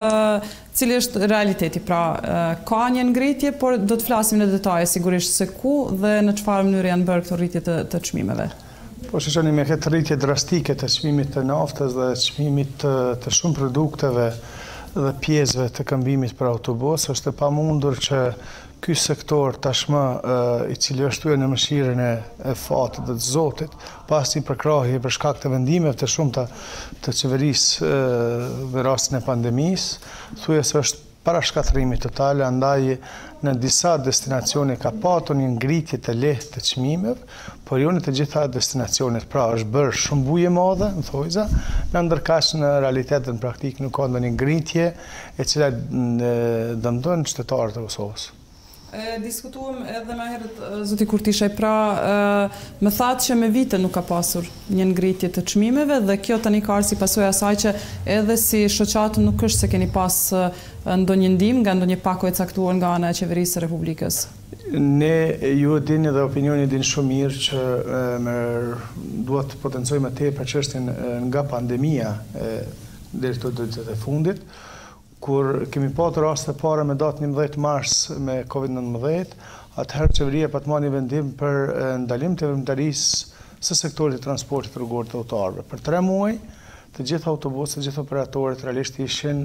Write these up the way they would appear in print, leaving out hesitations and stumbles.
Cili është realiteti, pra ka një ngritje, por do të flasim në detaje sigurisht se ku dhe në çfarë mënyrë janë bërë këto rritje të çmimeve. Po shishoni me këtë rritje drastike të çmimit të naftës dhe çmimit të shumë produkteve dhe pjesëve të këmbimit për autobus, është e pamundur që ky sektor tashmë i cili është thyer në mëshirën e fatit dhe të Zotit, pas një përkrahje për shkak të vendimeve të shumta të qeverisë në rastin e pandemisë, thuajse është para shkatërimit total, andaj në disa destinacione ka patur një ngritje të lehtë të çmimeve, por jo në të gjitha destinacionet. Pra është bërë shumë buje e madhe, në thojza, në ndërkaq në realitet dhe në praktikë nuk ka ndonjë ngritje e cila dëmton qytetarët e Kosovës. Diskutuam edhe më herët, zoti Kurtishaj, pra më thatë që me vite nuk ka pasur një ngritje të çmimeve dhe kjo tani ka ardhur si pasojë asaj që edhe si shoqatë nuk është se keni pas ndonjë ndihmë nga ndonjë pako e caktuar nga ana e qeverisë së Republikës. Ne ju e dini dhe opinioni din shumë mirë që duhet të potencojmë më tepër çështjen nga pandemia deri këto ditë të fundit, kur kemi patur raste para me datë 11 mars me COVID-19, atëherë qeveria pa të marrë një vendim për ndalim të veprimtarisë së sektorit të transportit rrugor të autorëve. Për 3 muaj, të gjithë autobuset, të gjithë operatorët realisht ishin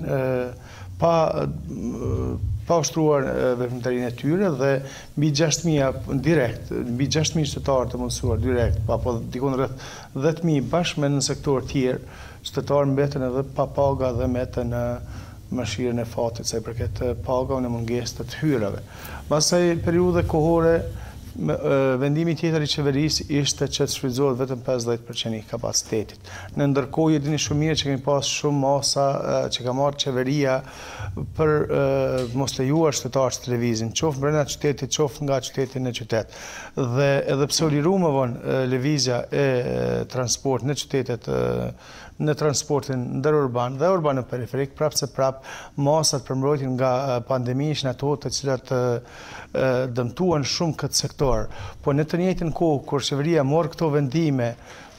pa ushtruar veprimtarinë e tyre dhe mbi 6.000 direkt, mbi 6.000 qytetarë të mundësuar direkt, apo dikon rreth 10.000 bashkë me në sektor tjerë, qytetarë mbeten edhe pa paga dhe mbeten në mëshirën e fatit, sa i përket paga në mungesë të hyrave. Pastaj periudhe kohore, vendimi tjetër i qeverisë ishte që të shfrytëzohet vetëm 50% i kapacitetit. Në ndërkohë dini shumë mirë që kemi pas shumë masa që ka marrë qeveria për mos lejuar qytetarët të lëvizin, qoftë brenda qytetit, qoftë nga qyteti në qytet. Dhe edhe pse u liru më vonë lëvizja e transport në qytetet në transportin ndërurban dhe urban periferik, prapë se prapë masat për mbrojtjen nga pandemia ishin ato të cilat dëmtuan shumë këtë sektor. Po në të njëjtën kohë, kur qeveria morë këto vendime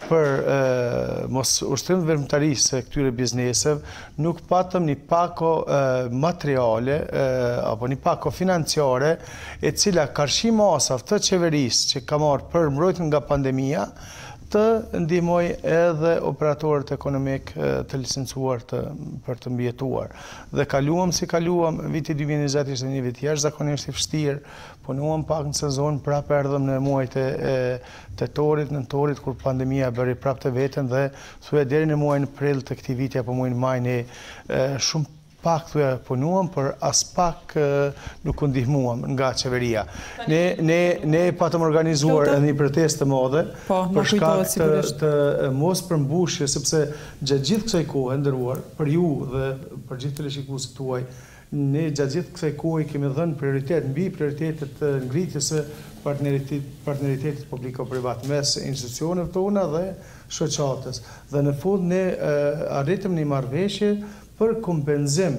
për mos ushtrim veprimtarisë këtyre bizneseve, nuk patëm një pako materiale apo një pako financiare e cila karshi masave të qeverisë që ka marrë për mbrojtjen nga pandemia të ndihmoj edhe operatorët ekonomik të licencuar për të mbijetuar. Dhe kaluam si kaluam, viti 2020 ishte një vit jashtëzakonisht i vështirë, punuam pak në sezon, prapë erdhëm në muajt e tetorit, nëntorit, kur pandemia bëri prapë të veten dhe thuaj deri në muajin prill të këtij viti apo muajin maj ne shumë pak punuam, por as pak nuk u ndihmuam nga qeveria. Ne patëm organizuar edhe një protestë të madhe për shkak të mos përmbushjes, sepse gjatë gjithë kësaj kohe ndëruar për ju dhe për gjithë teleshikuesit tuaj, ne gjatë gjithë kësaj kohe kemi dhënë prioritet mbi prioritetet të ngritjes së partneritetit publiko-privat mes institucioneve tona dhe shoqatës. Dhe në fund ne arritëm një marrëveshje për kompenzim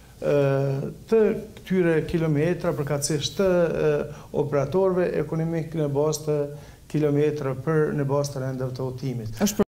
të këtyre kilometra përkatësisht të operatorëve ekonomik në bazë të kilometra në bazë të rendeve të udhëtimit.